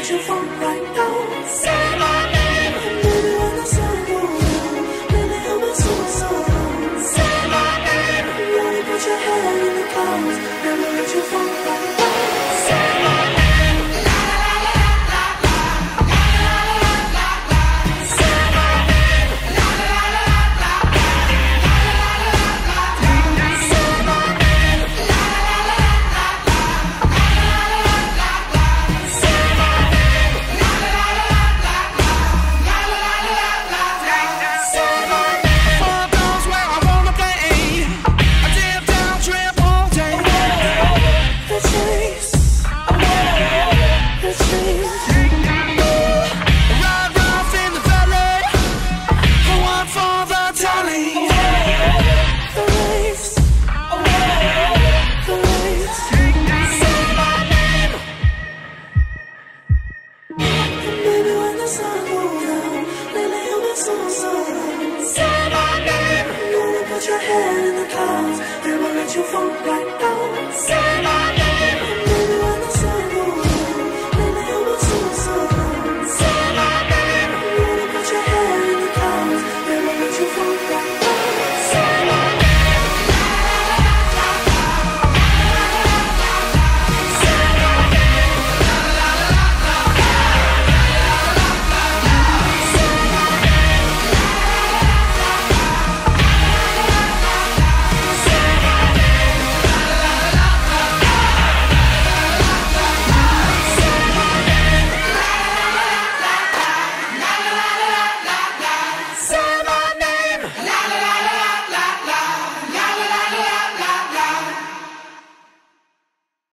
let you fall right down. Say my name. And baby, when the sun goes down, baby, you'll be so alone. Say my name. You wanna put your head in the clouds, never let you fall right down. Say my name. Put your head in the clouds, they will let you fall right down.